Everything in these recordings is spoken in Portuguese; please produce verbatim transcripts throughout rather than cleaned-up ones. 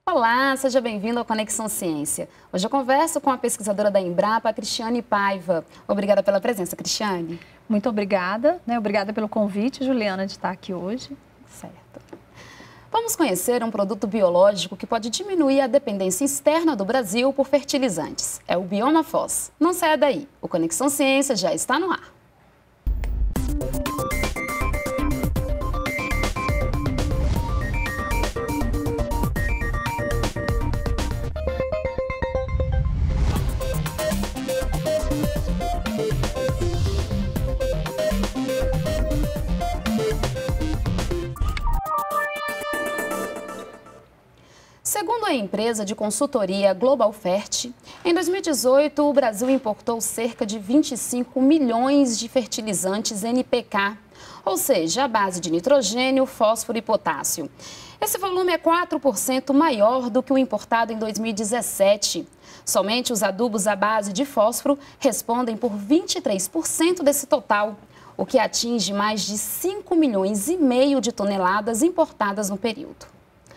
Olá, seja bem-vindo ao Conexão Ciência. Hoje eu converso com a pesquisadora da Embrapa, Cristiane Paiva. Obrigada pela presença, Cristiane. Muito obrigada, né? Obrigada pelo convite, Juliana, de estar aqui hoje. Certo. Vamos conhecer um produto biológico que pode diminuir a dependência externa do Brasil por fertilizantes. É o Bioma Fós. Não saia daí, o Conexão Ciência já está no ar. Segundo a empresa de consultoria GlobalFert, em dois mil e dezoito o Brasil importou cerca de vinte e cinco milhões de fertilizantes N P K, ou seja, a base de nitrogênio, fósforo e potássio. Esse volume é quatro por cento maior do que o importado em dois mil e dezessete. Somente os adubos à base de fósforo respondem por vinte e três por cento desse total, o que atinge mais de cinco milhões e meio de toneladas importadas no período.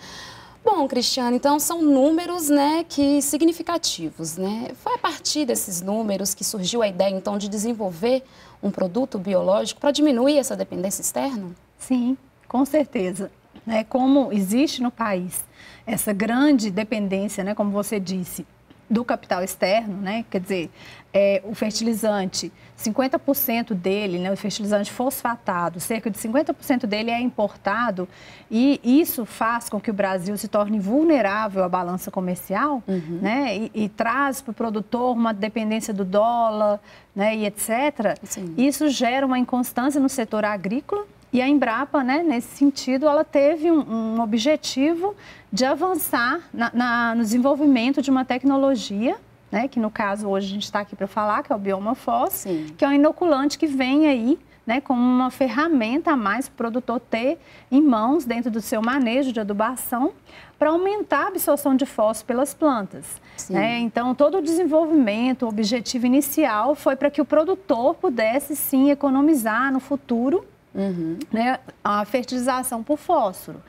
Bom, Cristiane, então são números, né, que significativos, né? Foi a partir desses números que surgiu a ideia, então, de desenvolver um produto biológico para diminuir essa dependência externa? Sim, com certeza. Né? Como existe no país essa grande dependência, né, como você disse, do capital externo, né? Quer dizer, é, o fertilizante, cinquenta por cento dele, né, o fertilizante fosfatado, cerca de cinquenta por cento dele é importado e isso faz com que o Brasil se torne vulnerável à balança comercial, uhum. né, e, e traz para o produtor uma dependência do dólar, né, e etcétera. Sim. Isso gera uma inconstância no setor agrícola. E a Embrapa, né, nesse sentido, ela teve um, um objetivo de avançar na, na, no desenvolvimento de uma tecnologia, né, que no caso hoje a gente está aqui para falar, que é o Bioma Fós, Sim. que é um inoculante que vem aí, né, como uma ferramenta a mais para o produtor ter em mãos dentro do seu manejo de adubação para aumentar a absorção de fósforo pelas plantas. Né? Então, todo o desenvolvimento, o objetivo inicial foi para que o produtor pudesse, sim, economizar no futuro Uhum. né, a fertilização por fósforo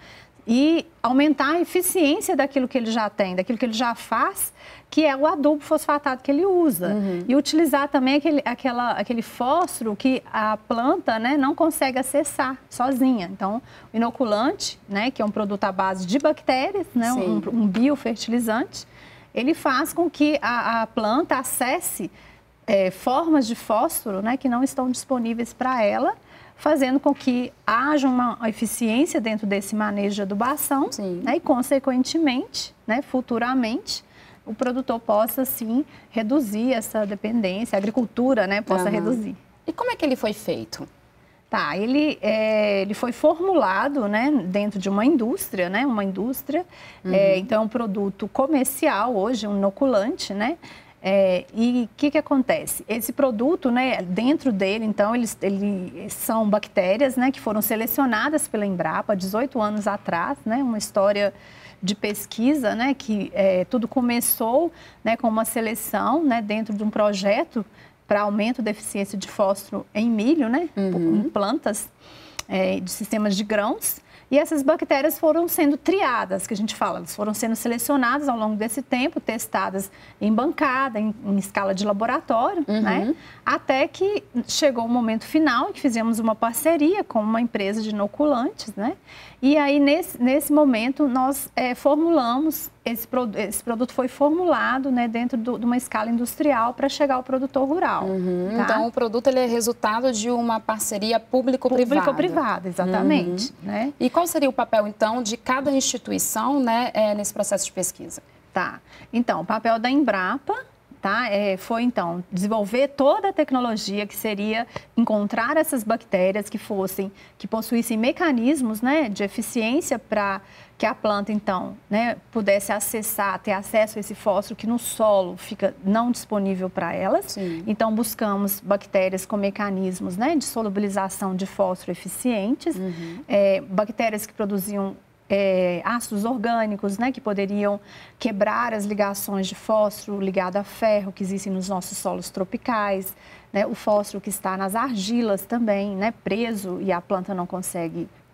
e aumentar a eficiência daquilo que ele já tem, daquilo que ele já faz, que é o adubo fosfatado que ele usa. Uhum. E utilizar também aquele, aquela, aquele fósforo que a planta, né, não consegue acessar sozinha. Então, o inoculante, né, que é um produto à base de bactérias, né, um, um biofertilizante, ele faz com que a, a planta acesse é, formas de fósforo, né, que não estão disponíveis para ela, fazendo com que haja uma eficiência dentro desse manejo de adubação, né, e, consequentemente, né, futuramente, o produtor possa, sim, reduzir essa dependência, a agricultura, né, possa uhum. reduzir. E como é que ele foi feito? Tá, ele, é, ele foi formulado, né, dentro de uma indústria, né, uma indústria, uhum. é, então é um produto comercial hoje, um inoculante, né, É, e o que, que acontece? Esse produto, né, dentro dele, então, eles, eles são bactérias, né, que foram selecionadas pela Embrapa há dezoito anos atrás, né, uma história de pesquisa, né, que é, tudo começou, né, com uma seleção, né, dentro de um projeto para aumento da eficiência de fósforo em milho, né, uhum. em plantas é, de sistemas de grãos. E essas bactérias foram sendo triadas, que a gente fala, elas foram sendo selecionadas ao longo desse tempo, testadas em bancada, em, em escala de laboratório, uhum. né? Até que chegou o momento final em que fizemos uma parceria com uma empresa de inoculantes, né? E aí, nesse, nesse momento, nós é, formulamos, esse, esse produto foi formulado, né, dentro do, de uma escala industrial para chegar ao produtor rural. Uhum. Tá? Então, o produto ele é resultado de uma parceria público-privada. Público-privada, exatamente. Uhum. Né? E qual seria o papel, então, de cada instituição, né, é, nesse processo de pesquisa? Tá. Então, o papel da Embrapa, tá, é, foi, então, desenvolver toda a tecnologia que seria encontrar essas bactérias que fossem, que possuíssem mecanismos, né, de eficiência para que a planta, então, né, pudesse acessar, ter acesso a esse fósforo que no solo fica não disponível para elas. Sim. Então, buscamos bactérias com mecanismos, né, de solubilização de fósforo eficientes, uhum. é, bactérias que produziam É, ácidos orgânicos, né, que poderiam quebrar as ligações de fósforo ligado a ferro que existem nos nossos solos tropicais, né, o fósforo que está nas argilas também, né, preso e a planta não consegue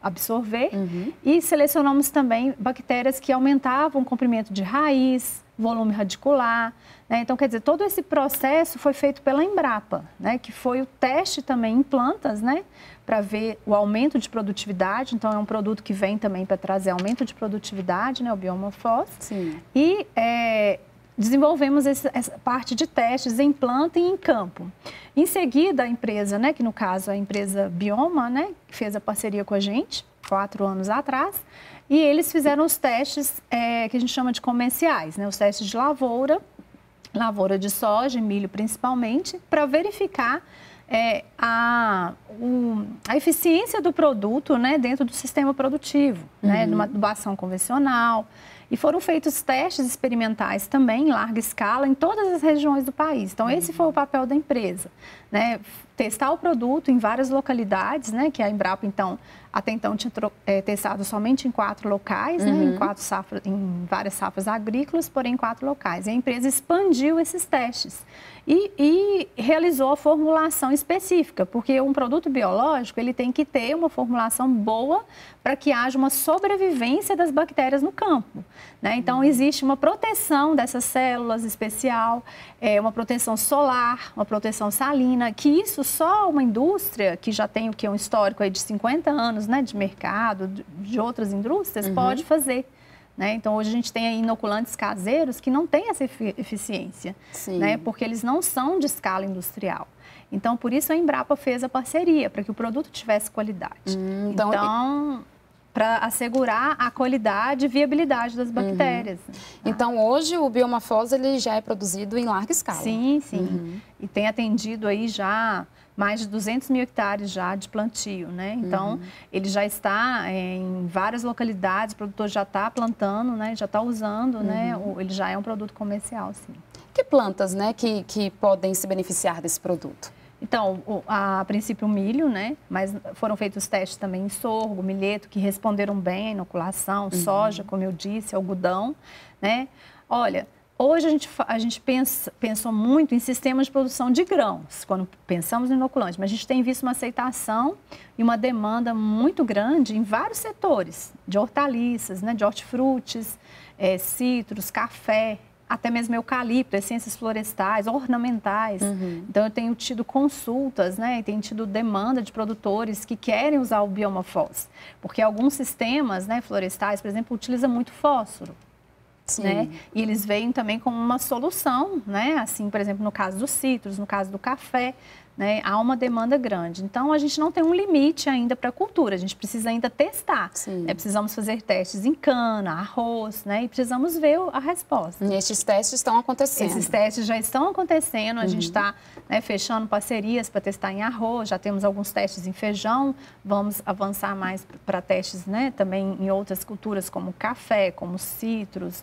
absorver. Uhum. E selecionamos também bactérias que aumentavam o comprimento de raiz, volume radicular, né? Então, quer dizer, todo esse processo foi feito pela Embrapa, né? Que foi o teste também em plantas, né? Para ver o aumento de produtividade. Então, é um produto que vem também para trazer aumento de produtividade, né? O Biomafos. Sim. E é, desenvolvemos esse, essa parte de testes em planta e em campo. Em seguida, a empresa, né? Que no caso é a empresa Bioma, né? Que fez a parceria com a gente, quatro anos atrás. E eles fizeram os testes é, que a gente chama de comerciais, né? Os testes de lavoura, lavoura de soja e milho principalmente, para verificar é, a, o, a eficiência do produto, né, dentro do sistema produtivo, uhum. né, numa adubação convencional. E foram feitos testes experimentais também em larga escala em todas as regiões do país. Então, esse foi o papel da empresa, né? Testar o produto em várias localidades, né? Que a Embrapa, então, até então tinha é, testado somente em quatro locais, uhum. né? Em, quatro safra, em várias safras agrícolas, porém em quatro locais. E a empresa expandiu esses testes e, e realizou a formulação específica, porque um produto biológico ele tem que ter uma formulação boa para que haja uma sobrevivência das bactérias no campo, né? Então, existe uma proteção dessas células especial, é, uma proteção solar, uma proteção salina, que isso só uma indústria que já tem o que um histórico aí de cinquenta anos, né, de mercado, de, de outras indústrias, uhum. pode fazer. Né? Então, hoje a gente tem aí inoculantes caseiros que não têm essa eficiência, né? Porque eles não são de escala industrial. Então, por isso a Embrapa fez a parceria, para que o produto tivesse qualidade. Hum, então, então para assegurar a qualidade e viabilidade das bactérias. Uhum. Ah. Então, hoje o Biomafos ele já é produzido em larga escala. Sim, sim. Uhum. E tem atendido aí já mais de duzentos mil hectares já de plantio, né? Então, uhum. ele já está é, em várias localidades, o produtor já está plantando, né? Já está usando, uhum. né? O, ele já é um produto comercial, sim. Que plantas, né, que, que podem se beneficiar desse produto? Então, o, a, a princípio o milho, né? Mas foram feitos testes também em sorgo, milheto, que responderam bem à inoculação, uhum. soja, como eu disse, algodão, né? Olha, hoje a gente, a gente pensa, pensou muito em sistemas de produção de grãos, quando pensamos em inoculante, mas a gente tem visto uma aceitação e uma demanda muito grande em vários setores, de hortaliças, né? De hortifrutis, é, citros, café, até mesmo eucalipto, essências florestais, ornamentais. Uhum. Então, eu tenho tido consultas, né, e tenho tido demanda de produtores que querem usar o Biomafos, porque alguns sistemas, né, florestais, por exemplo, utilizam muito fósforo. Sim. Né? E eles veem também como uma solução, né? Assim, por exemplo, no caso dos citros, no caso do café, né? Há uma demanda grande. Então, a gente não tem um limite ainda para a cultura, a gente precisa ainda testar. Né? Precisamos fazer testes em cana, arroz, né? E precisamos ver a resposta. E esses testes estão acontecendo? Esses testes já estão acontecendo, a uhum. gente está, né, fechando parcerias para testar em arroz, já temos alguns testes em feijão, vamos avançar mais para testes, né, também em outras culturas como café, como citros.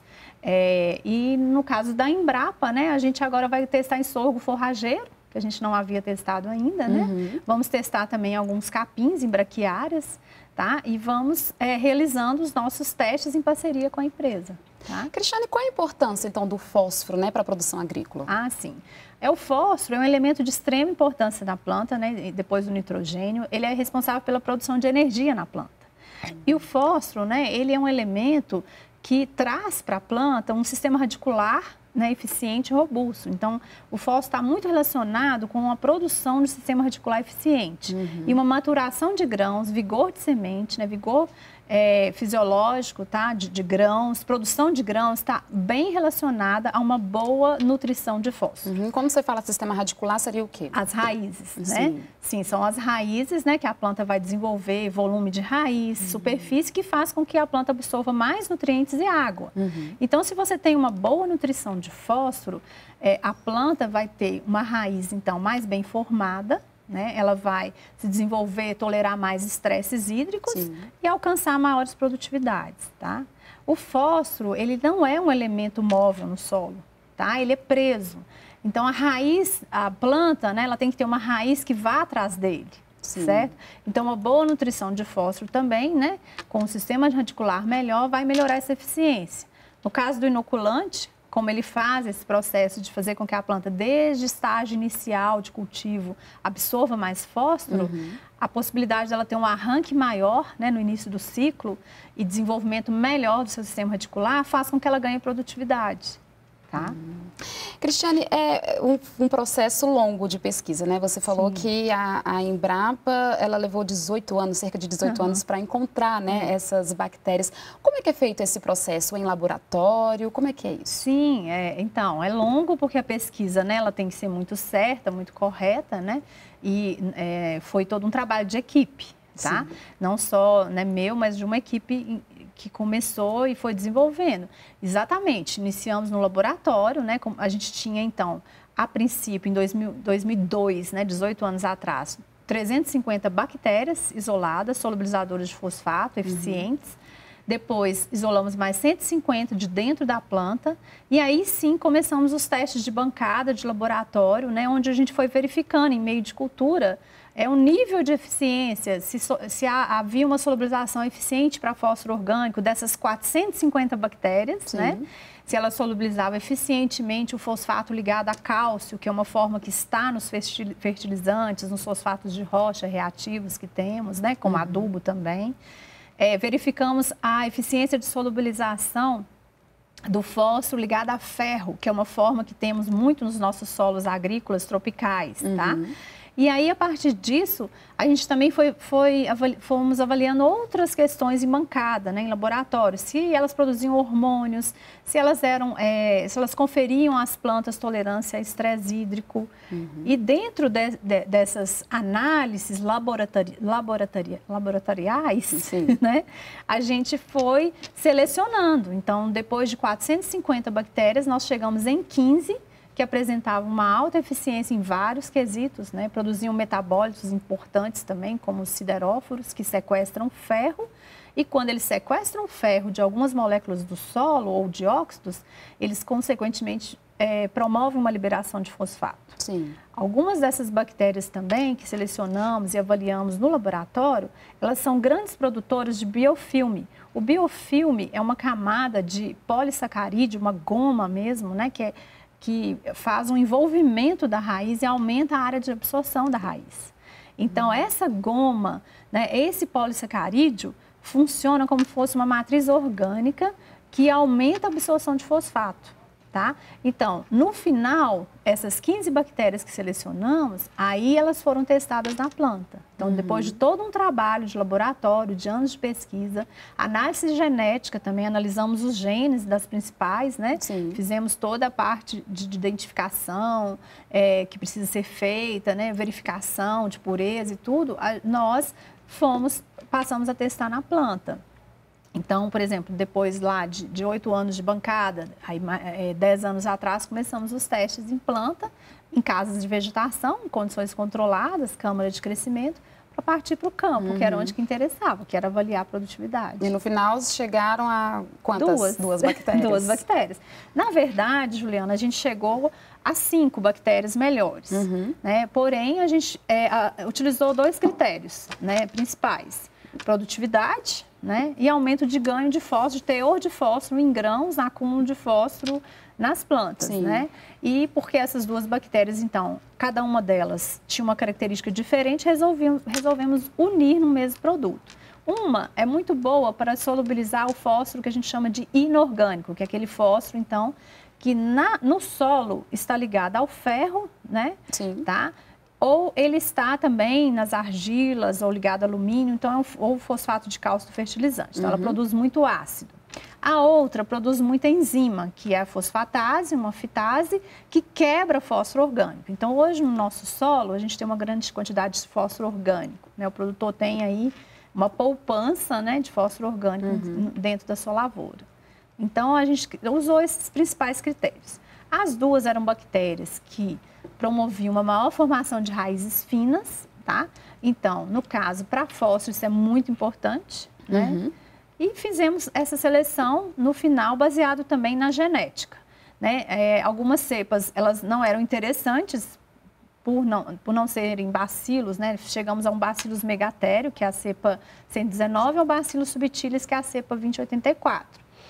É, e no caso da Embrapa, né, a gente agora vai testar em sorgo forrageiro, que a gente não havia testado ainda, né? Uhum. Vamos testar também alguns capins em braquiárias, tá? E vamos é, realizando os nossos testes em parceria com a empresa. Tá? Cristiane, qual a importância, então, do fósforo, né, para a produção agrícola? Ah, sim. É, o fósforo é um elemento de extrema importância na planta, né? Depois do nitrogênio, ele é responsável pela produção de energia na planta. Uhum. E o fósforo, né, ele é um elemento que traz para a planta um sistema radicular, né, eficiente e robusto. Então, o fósforo está muito relacionado com a produção de sistema radicular eficiente. Uhum. E uma maturação de grãos, vigor de semente, né, vigor é, fisiológico, tá, de, de grãos, produção de grãos está bem relacionada a uma boa nutrição de fósforo. Uhum. Como você fala sistema radicular, seria o quê? As raízes, Sim. né? Sim, são as raízes, né, que a planta vai desenvolver, volume de raiz, uhum. superfície, que faz com que a planta absorva mais nutrientes e água. Uhum. Então, se você tem uma boa nutrição de fósforo, é, a planta vai ter uma raiz, então, mais bem formada, né? Ela vai se desenvolver, tolerar mais estresses hídricos Sim. e alcançar maiores produtividades, tá? O fósforo, ele não é um elemento móvel no solo, tá? Ele é preso. Então, a raiz, a planta, né, ela tem que ter uma raiz que vá atrás dele, Sim. certo? Então, uma boa nutrição de fósforo também, né, com um sistema radicular melhor, vai melhorar essa eficiência. No caso do inoculante, como ele faz esse processo de fazer com que a planta, desde o estágio inicial de cultivo, absorva mais fósforo, uhum. a possibilidade dela ter um arranque maior, né, no início do ciclo e desenvolvimento melhor do seu sistema radicular faz com que ela ganhe produtividade. Tá? Hum. Cristiane, é um, um processo longo de pesquisa, né? Você falou Sim. que a, a Embrapa, ela levou dezoito anos, cerca de dezoito uhum. anos, para encontrar, né, é. essas bactérias. Como é que é feito esse processo? Em laboratório? Como é que é isso? Sim, é, então, é longo porque a pesquisa, né, ela tem que ser muito certa, muito correta, né? E é, foi todo um trabalho de equipe, tá? Sim. Não só, né, meu, mas de uma equipe que começou e foi desenvolvendo. Exatamente, iniciamos no laboratório, né? A gente tinha, então, a princípio, em dois mil, dois mil e dois, né, dezoito anos atrás, trezentas e cinquenta bactérias isoladas, solubilizadoras de fosfato, eficientes. Uhum. Depois, isolamos mais cento e cinquenta de dentro da planta. E aí, sim, começamos os testes de bancada, de laboratório, né, onde a gente foi verificando, em meio de cultura, é o nível de eficiência, se, se há, havia uma solubilização eficiente para fósforo orgânico dessas quatrocentas e cinquenta bactérias, né? Se ela solubilizava eficientemente o fosfato ligado a cálcio, que é uma forma que está nos fertilizantes, nos fosfatos de rocha reativos que temos, né? Como uhum. adubo também. É, verificamos a eficiência de solubilização do fósforo ligado a ferro, que é uma forma que temos muito nos nossos solos agrícolas tropicais, uhum. tá? E aí, a partir disso, a gente também foi, foi, avali, fomos avaliando outras questões em bancada, né, em laboratório. Se elas produziam hormônios, se elas, eram, é, se elas conferiam às plantas tolerância a estresse hídrico. Uhum. E dentro de, de, dessas análises laboratori, laboratori, laboratoriais, Sim. né, a gente foi selecionando. Então, depois de quatrocentas e cinquenta bactérias, nós chegamos em quinze que apresentavam uma alta eficiência em vários quesitos, né? Produziam metabólitos importantes também, como os sideróforos, que sequestram ferro. E quando eles sequestram ferro de algumas moléculas do solo ou de óxidos, eles, consequentemente, é, promovem uma liberação de fosfato. Sim. Algumas dessas bactérias também, que selecionamos e avaliamos no laboratório, elas são grandes produtoras de biofilme. O biofilme é uma camada de polissacarídeo, uma goma mesmo, né? Que é que faz um envolvimento da raiz e aumenta a área de absorção da raiz. Então, uhum. essa goma, né, esse polissacarídeo, funciona como se fosse uma matriz orgânica que aumenta a absorção de fosfato, tá? Então, no final, essas quinze bactérias que selecionamos, aí elas foram testadas na planta. Então, uhum. depois de todo um trabalho de laboratório, de anos de pesquisa, análise genética também, analisamos os genes das principais, né? Sim. Fizemos toda a parte de, de identificação é, que precisa ser feita, né? Verificação de pureza e tudo. A, nós fomos, passamos a testar na planta. Então, por exemplo, depois lá de oito anos de bancada, aí é, dez anos atrás, começamos os testes em planta, em casas de vegetação, em condições controladas, câmara de crescimento, para partir para o campo, uhum. que era onde que interessava, que era avaliar a produtividade. E no final chegaram a quantas? Duas. Duas bactérias. Duas bactérias. Na verdade, Juliana, a gente chegou a cinco bactérias melhores, uhum. né? Porém, a gente é, a, utilizou dois critérios, né, principais. Produtividade, né, e aumento de ganho de fósforo, de teor de fósforo em grãos, acúmulo de fósforo nas plantas, Sim. né? E porque essas duas bactérias, então, cada uma delas tinha uma característica diferente, resolvemos, resolvemos unir no mesmo produto. Uma é muito boa para solubilizar o fósforo que a gente chama de inorgânico, que é aquele fósforo, então, que na, no solo está ligado ao ferro, né? Sim. Tá? Ou ele está também nas argilas ou ligado a alumínio, então é um, ou fosfato de cálcio do fertilizante. Então, uhum. ela produz muito ácido. A outra produz muita enzima, que é a fosfatase, uma fitase, que quebra fósforo orgânico. Então, hoje no nosso solo, a gente tem uma grande quantidade de fósforo orgânico, né? O produtor tem aí uma poupança, né, de fósforo orgânico uhum. dentro da sua lavoura. Então, a gente usou esses principais critérios. As duas eram bactérias que promoviam uma maior formação de raízes finas, tá? Então, no caso, para fósforo, isso é muito importante, né? Uhum. E fizemos essa seleção, no final, baseado também na genética, né? É, algumas cepas, elas não eram interessantes por não, por não serem bacilos, né? Chegamos a um bacillus megatério, que é a cepa cento e dezenove, ou bacillus subtilis, que é a cepa vinte e oitenta e quatro.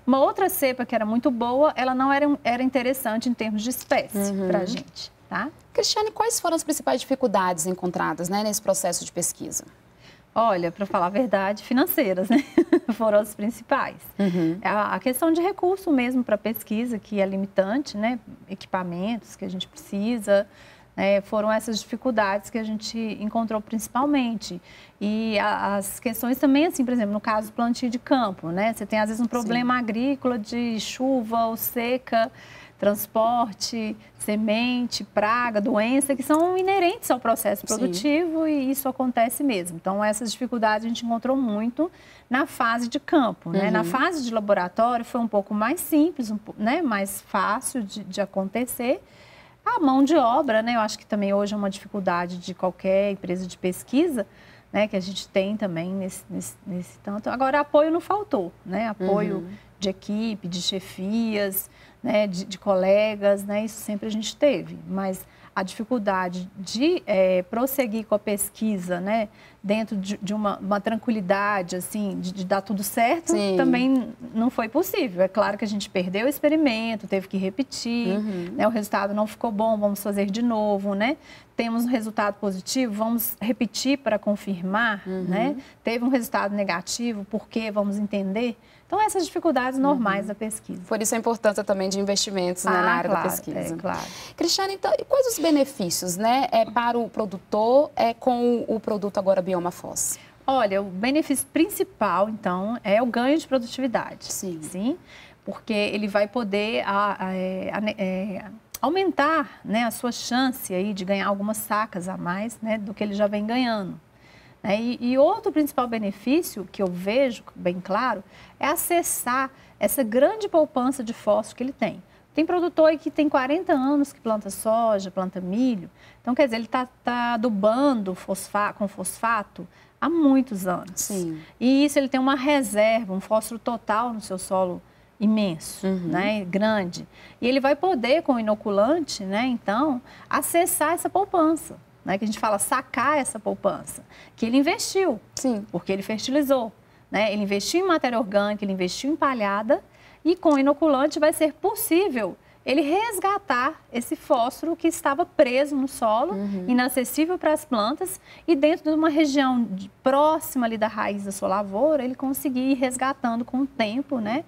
Uma outra cepa que era muito boa, ela não era, era interessante em termos de espécie uhum. para a gente, tá? Cristiane, quais foram as principais dificuldades encontradas, né, nesse processo de pesquisa? Olha, para falar a verdade, financeiras, né? Foram as principais. Uhum. A, a questão de recurso mesmo para pesquisa, que é limitante, né? Equipamentos que a gente precisa, né? Foram essas dificuldades que a gente encontrou principalmente. E a, as questões também, assim, por exemplo, no caso do plantio de campo, né? Você tem, às vezes, um problema Sim. agrícola de chuva ou seca, transporte, semente, praga, doença, que são inerentes ao processo produtivo Sim. e isso acontece mesmo. Então, essas dificuldades a gente encontrou muito na fase de campo, né? Uhum. Na fase de laboratório foi um pouco mais simples, um, né? Mais fácil de, de acontecer. A mão de obra, né? Eu acho que também hoje é uma dificuldade de qualquer empresa de pesquisa, né? Que a gente tem também nesse, nesse, nesse tanto. Agora, apoio não faltou, né? Apoio uhum. de equipe, de chefias, né, de, de colegas, né, isso sempre a gente teve, mas a dificuldade de é, prosseguir com a pesquisa, né, dentro de, de uma, uma tranquilidade, assim, de, de dar tudo certo, Sim. também não foi possível. É claro que a gente perdeu o experimento, teve que repetir, uhum. né, o resultado não ficou bom, vamos fazer de novo, né? Temos um resultado positivo, vamos repetir para confirmar, uhum. né? Teve um resultado negativo, por quê? Vamos entender. Então, essas dificuldades normais uhum. da pesquisa. Por isso a importância também de investimentos ah, né, na área claro, da pesquisa. É, claro. Cristiane, então, e quais os benefícios né, é, para o produtor é, com o produto agora BiomaFoz? Olha, o benefício principal, então, é o ganho de produtividade. Sim. Sim? Porque ele vai poder a, a, a, é, aumentar né, a sua chance aí de ganhar algumas sacas a mais né, do que ele já vem ganhando. E, e outro principal benefício que eu vejo bem claro é acessar essa grande poupança de fósforo que ele tem. Tem produtor aí que tem quarenta anos que planta soja, planta milho. Então, quer dizer, ele está tá adubando fosfato, com fosfato há muitos anos. Sim. E isso ele tem uma reserva, um fósforo total no seu solo imenso, uhum. né, grande. E ele vai poder, com o inoculante, né, então, acessar essa poupança. Né, que a gente fala sacar essa poupança, que ele investiu, Sim. porque ele fertilizou, né, ele investiu em matéria orgânica, ele investiu em palhada e com o inoculante vai ser possível ele resgatar esse fósforo que estava preso no solo, uhum. inacessível para as plantas e dentro de uma região de, próxima ali da raiz da sua lavoura, ele conseguir ir resgatando com o tempo, né,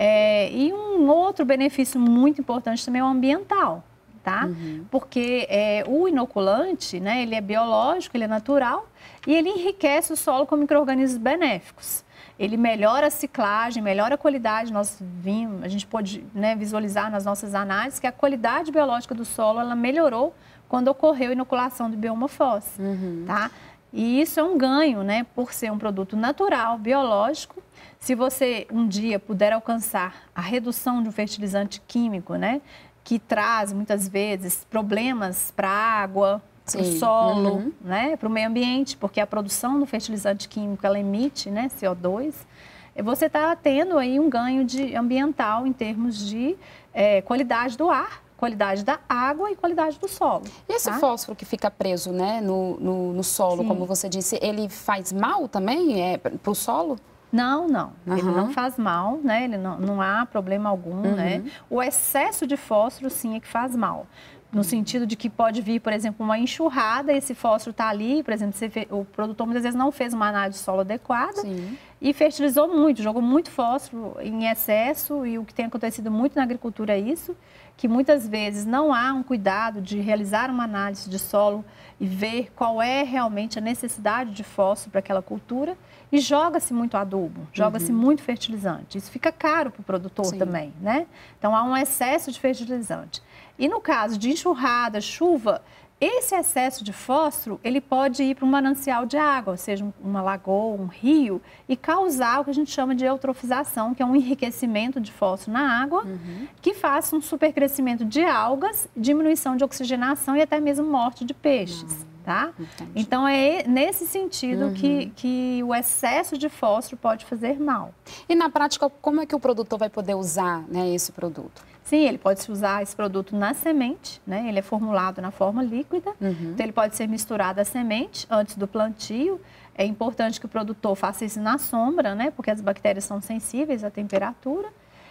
é, e um outro benefício muito importante também é o ambiental. Tá? Uhum. Porque é, o inoculante, né, ele é biológico, ele é natural e ele enriquece o solo com micro-organismos benéficos. Ele melhora a ciclagem, melhora a qualidade. Nós vimos, a gente pode né, visualizar nas nossas análises que a qualidade biológica do solo ela melhorou quando ocorreu a inoculação do BiomaFoz. Uhum. Tá? E isso é um ganho, né, por ser um produto natural, biológico. Se você um dia puder alcançar a redução de um fertilizante químico, né, que traz, muitas vezes, problemas para a água, para o solo, uhum. né, para o meio ambiente, porque a produção do fertilizante químico, ela emite né, C O dois, você está tendo aí um ganho de ambiental em termos de é, qualidade do ar, qualidade da água e qualidade do solo. E esse tá? fósforo que fica preso né, no, no, no solo, Sim. como você disse, ele faz mal também é, para o solo? Não, não. Uhum. Ele não faz mal, né? Ele não, não há problema algum, uhum. né? O excesso de fósforo, sim, é que faz mal. No sentido de que pode vir, por exemplo, uma enxurrada, esse fósforo está ali, por exemplo, você fez, o produtor muitas vezes não fez uma análise de solo adequada sim. e fertilizou muito, jogou muito fósforo em excesso e o que tem acontecido muito na agricultura é isso, que muitas vezes não há um cuidado de realizar uma análise de solo e ver qual é realmente a necessidade de fósforo para aquela cultura e joga-se muito adubo, joga-se uhum. muito fertilizante. Isso fica caro para o produtor Sim. também, né? Então, há um excesso de fertilizante. E no caso de enxurrada, chuva, esse excesso de fósforo, ele pode ir para um manancial de água, ou seja, uma lagoa, um rio, e causar o que a gente chama de eutrofização, que é um enriquecimento de fósforo na água, uhum. que faça um supercrescimento de algas, diminuição de oxigenação e até mesmo morte de peixes. Uhum. Tá? Então, é nesse sentido uhum. que, que o excesso de fósforo pode fazer mal. E na prática, como é que o produtor vai poder usar né, esse produto? Sim, ele pode usar esse produto na semente, né? Ele é formulado na forma líquida, uhum. então ele pode ser misturado à semente antes do plantio. É importante que o produtor faça isso na sombra, né? Porque as bactérias são sensíveis à temperatura.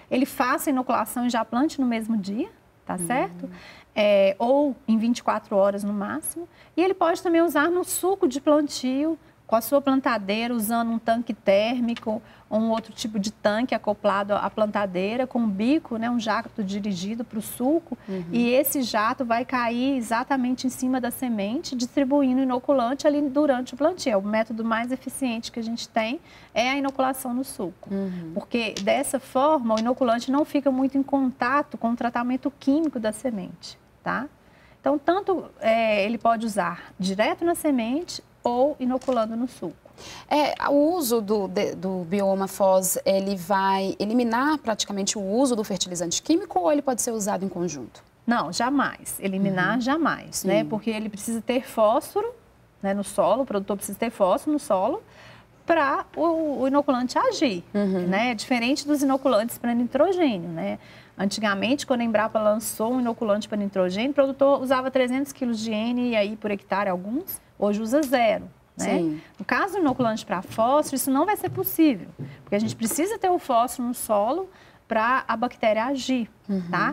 ele faça a inoculação e já plante no mesmo dia, tá certo? É, ou em vinte e quatro horas no máximo. E ele pode também usar no suco de plantio, com a sua plantadeira, usando um tanque térmico ou um outro tipo de tanque acoplado à plantadeira, com um bico, né, um jato dirigido para o suco. Uhum. E esse jato vai cair exatamente em cima da semente, distribuindo inoculante ali durante o plantio. É o método mais eficiente que a gente tem é a inoculação no suco. Uhum. Porque dessa forma, o inoculante não fica muito em contato com o tratamento químico da semente, tá? Então, tanto é, ele pode usar direto na semente ou inoculando no suco. É, o uso do, de, do Bioma F O S, ele vai eliminar praticamente o uso do fertilizante químico ou ele pode ser usado em conjunto? Não, jamais. Eliminar, uhum. jamais, Sim. né? Porque ele precisa ter fósforo, né, no solo, o produtor precisa ter fósforo no solo para o, o inoculante agir, uhum. né? Diferente dos inoculantes para nitrogênio, né? Antigamente, quando a Embrapa lançou um inoculante para nitrogênio, o produtor usava trezentos quilos de N e aí por hectare alguns, hoje usa zero. Né? No caso do inoculante para fósforo, isso não vai ser possível, porque a gente precisa ter o fósforo no solo para a bactéria agir, uhum. tá?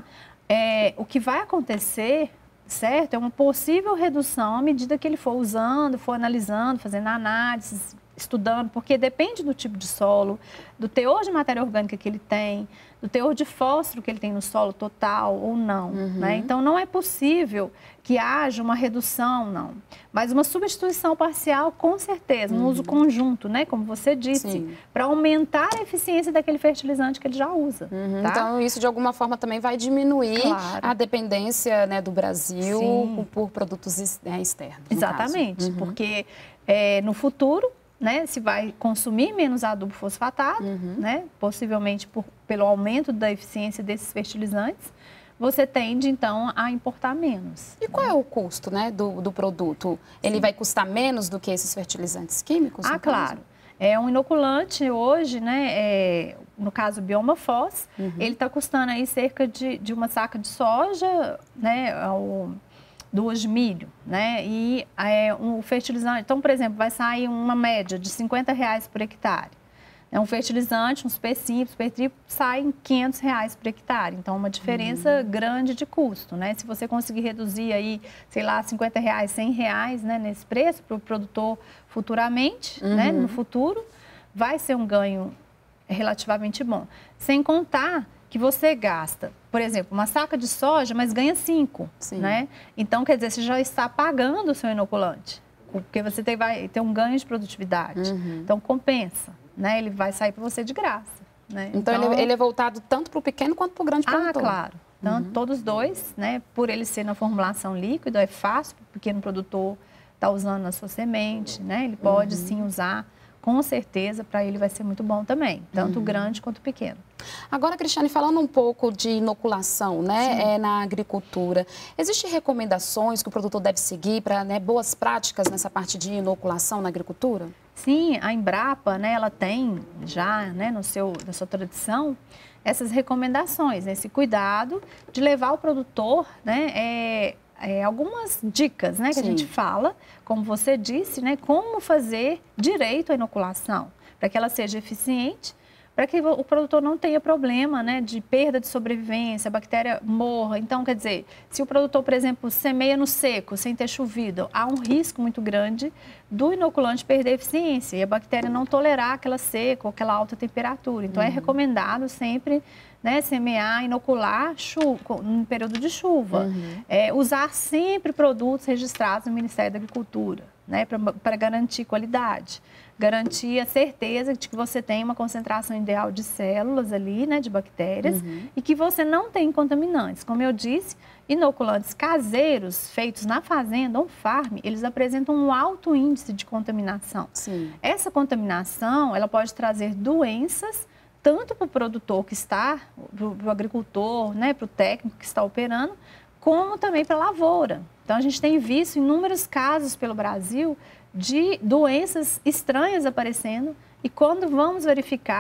É, o que vai acontecer, certo, é uma possível redução à medida que ele for usando, for analisando, fazendo análises, estudando, porque depende do tipo de solo, do teor de matéria orgânica que ele tem, do teor de fósforo que ele tem no solo total ou não, uhum. né? Então, não é possível que haja uma redução, não. Mas uma substituição parcial, com certeza, uhum. um uso conjunto, né? Como você disse, para aumentar a eficiência daquele fertilizante que ele já usa. Uhum. Tá? Então, isso de alguma forma também vai diminuir claro. a dependência, né, do Brasil por, por produtos né, externos. Exatamente, uhum. porque é, no futuro, né, se vai consumir menos adubo fosfatado, uhum. né, possivelmente por, pelo aumento da eficiência desses fertilizantes, você tende, então, a importar menos. E qual é o custo, né, do, do produto? Ele Sim. vai custar menos do que esses fertilizantes químicos? Ah, claro. É um inoculante hoje, né, é, no caso o Bioma F O S, uhum. ele está custando aí cerca de, de uma saca de soja, né, ao... duas de milho, né? E é, um fertilizante, então, por exemplo, vai sair uma média de cinquenta reais por hectare. É um fertilizante, um super simples, super triplo, sai em quinhentos reais por hectare. Então, uma diferença uhum. grande de custo, né? Se você conseguir reduzir aí, sei lá, cinquenta reais, cem reais, né, nesse preço para o produtor futuramente, uhum. né, no futuro, vai ser um ganho relativamente bom. Sem contar que você gasta, por exemplo, uma saca de soja, mas ganha cinco, Sim. né? Então, quer dizer, você já está pagando o seu inoculante, porque você tem, vai ter um ganho de produtividade. Uhum. Então, compensa, né? Ele vai sair para você de graça. Né? Então, então ele, ele é voltado tanto para o pequeno quanto para o grande produtor. Ah, claro. Então, uhum. todos dois, né? Por ele ser na formulação líquida, é fácil para o pequeno produtor estar usando na sua semente, né? Ele pode, uhum. sim, usar. Com certeza, para ele vai ser muito bom também, tanto o uhum. grande quanto o pequeno. Agora, Cristiane, falando um pouco de inoculação, né, é, na agricultura, existem recomendações que o produtor deve seguir para, né, boas práticas nessa parte de inoculação na agricultura? Sim, a Embrapa, né, ela tem já, né, no seu, na sua tradição, essas recomendações, né, esse cuidado de levar o produtor, né, é, É, algumas dicas, né, que Sim. a gente fala, como você disse, né, como fazer direito à inoculação, para que ela seja eficiente, para que o produtor não tenha problema, né, de perda de sobrevivência, a bactéria morra. Então, quer dizer, se o produtor, por exemplo, semeia no seco, sem ter chovido, há um risco muito grande do inoculante perder eficiência e a bactéria não tolerar aquela seca ou aquela alta temperatura. Então, uhum. é recomendado sempre... Né, semear, inocular chuva, no período de chuva. Uhum. É, usar sempre produtos registrados no Ministério da Agricultura, né, para garantir qualidade. Garantir a certeza de que você tem uma concentração ideal de células ali, né, de bactérias, uhum. e que você não tem contaminantes. Como eu disse, inoculantes caseiros feitos na fazenda, on farm, eles apresentam um alto índice de contaminação. Sim. Essa contaminação, ela pode trazer doenças tanto para o produtor que está, para o agricultor, né, para o técnico que está operando, como também para a lavoura. Então, a gente tem visto inúmeros casos pelo Brasil de doenças estranhas aparecendo e quando vamos verificar,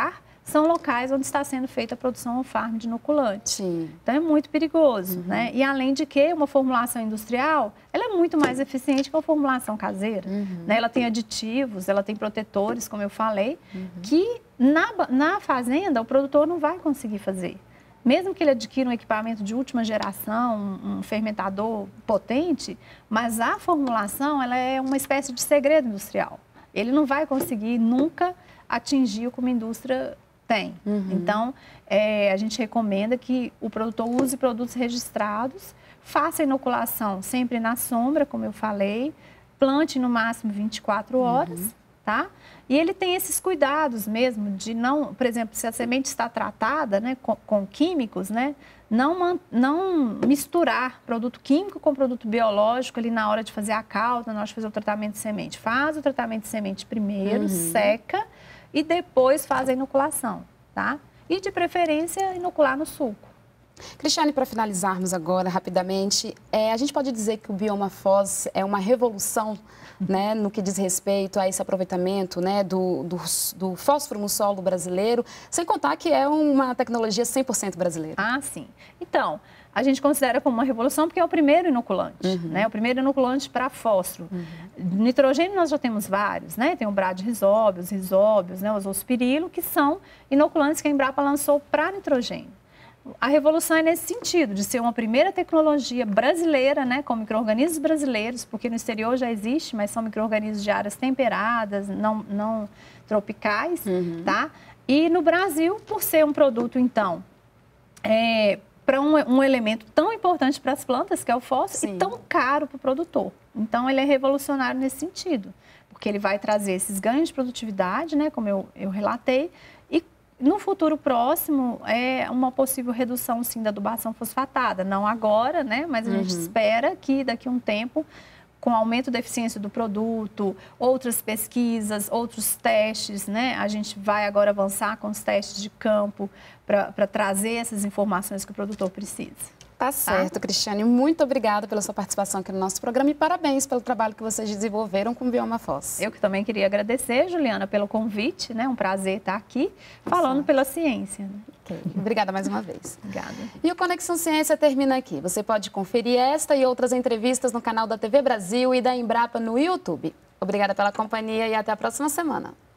são locais onde está sendo feita a produção on-farm de inoculante. Sim. Então, é muito perigoso, Uhum. né? E, além de que, uma formulação industrial, ela é muito mais eficiente que uma formulação caseira. Uhum. Né? Ela tem aditivos, ela tem protetores, como eu falei, Uhum. que na, na fazenda o produtor não vai conseguir fazer. Mesmo que ele adquira um equipamento de última geração, um, um fermentador potente, mas a formulação ela é uma espécie de segredo industrial. Ele não vai conseguir nunca atingir o que uma indústria tem. Uhum. Então, é, a gente recomenda que o produtor use produtos registrados, faça a inoculação sempre na sombra, como eu falei, plante no máximo vinte e quatro horas, uhum. tá? E ele tem esses cuidados mesmo de não, por exemplo, se a semente está tratada, né, com, com químicos, né, não, não misturar produto químico com produto biológico ali na hora de fazer a calda, na hora de fazer o tratamento de semente. Faz o tratamento de semente primeiro, uhum. seca e depois faz a inoculação, tá? E de preferência inocular no suco. Cristiane, para finalizarmos agora rapidamente, é, a gente pode dizer que o Bioma Foz é uma revolução, né, no que diz respeito a esse aproveitamento, né, do, do, do fósforo no solo brasileiro, sem contar que é uma tecnologia cem por cento brasileira. Ah, sim. Então, a gente considera como uma revolução porque é o primeiro inoculante, uhum. né, o primeiro inoculante para fósforo. Uhum. Nitrogênio nós já temos vários, né, tem o Brad-Rizóbio, os Rizóbios, né, os Ospirilo, que são inoculantes que a Embrapa lançou para nitrogênio. A revolução é nesse sentido, de ser uma primeira tecnologia brasileira, né, com micro-organismos brasileiros, porque no exterior já existe, mas são micro-organismos de áreas temperadas, não, não tropicais, uhum. tá? E no Brasil, por ser um produto, então, é, para um, um elemento tão importante para as plantas, que é o fósforo, Sim. e tão caro para o produtor. Então, ele é revolucionário nesse sentido, porque ele vai trazer esses ganhos de produtividade, né, como eu, eu relatei, no futuro próximo, é uma possível redução, sim, da adubação fosfatada. Não agora, né? Mas a uhum. gente espera que daqui a um tempo, com o aumento da eficiência do produto, outras pesquisas, outros testes, né? A gente vai agora avançar com os testes de campo para trazer essas informações que o produtor precisa. Tá certo, tá? Cristiane. Muito obrigada pela sua participação aqui no nosso programa e parabéns pelo trabalho que vocês desenvolveram com o Bioma Foz. Eu que também queria agradecer, Juliana, pelo convite, né? Um prazer estar aqui falando tá pela ciência. Né? Okay. Obrigada mais uma vez. Obrigada. E o Conexão Ciência termina aqui. Você pode conferir esta e outras entrevistas no canal da T V Brasil e da Embrapa no YouTube. Obrigada pela companhia e até a próxima semana.